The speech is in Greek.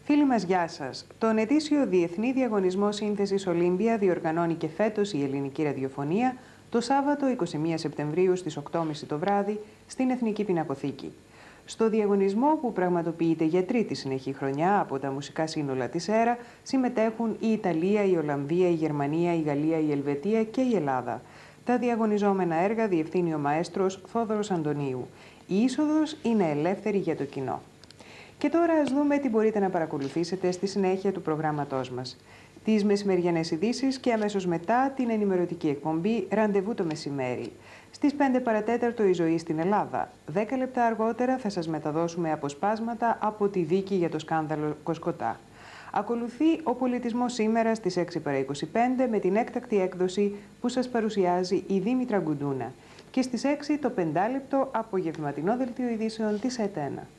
Φίλοι μας, γεια σας. Τον ετήσιο Διεθνή Διαγωνισμό Σύνθεσης Ολύμπια διοργανώνει και φέτος η Ελληνική Ραδιοφωνία το Σάββατο 21 Σεπτεμβρίου στις 8.30 το βράδυ στην Εθνική Πινακοθήκη. Στο διαγωνισμό, που πραγματοποιείται για τρίτη συνεχή χρονιά από τα μουσικά σύνολα της ΕΡΑ, συμμετέχουν η Ιταλία, η Ολλανδία, η Γερμανία, η Γαλλία, η Ελβετία και η Ελλάδα. Τα διαγωνιζόμενα έργα διευθύνει ο μαέστρος Θόδωρος Αντωνίου. Η είσοδος είναι ελεύθερη για το κοινό. Και τώρα ας δούμε τι μπορείτε να παρακολουθήσετε στη συνέχεια του προγράμματός μας. Τις μεσημεριανές ειδήσεις και αμέσως μετά την ενημερωτική εκπομπή «Ραντεβού το μεσημέρι». Στις 5 παρατέταρτο η ζωή στην Ελλάδα. 10 λεπτά αργότερα θα σας μεταδώσουμε αποσπάσματα από τη δίκη για το σκάνδαλο Κοσκοτά. Ακολουθεί ο πολιτισμός σήμερα στις 6 παρά 25 με την έκτακτη έκδοση που σας παρουσιάζει η Δήμητρα Γκουντούνα. Και στις 6 το 5 λεπτό απογευματινό δελτίο ειδήσεων της ΕΤΕΝΑ.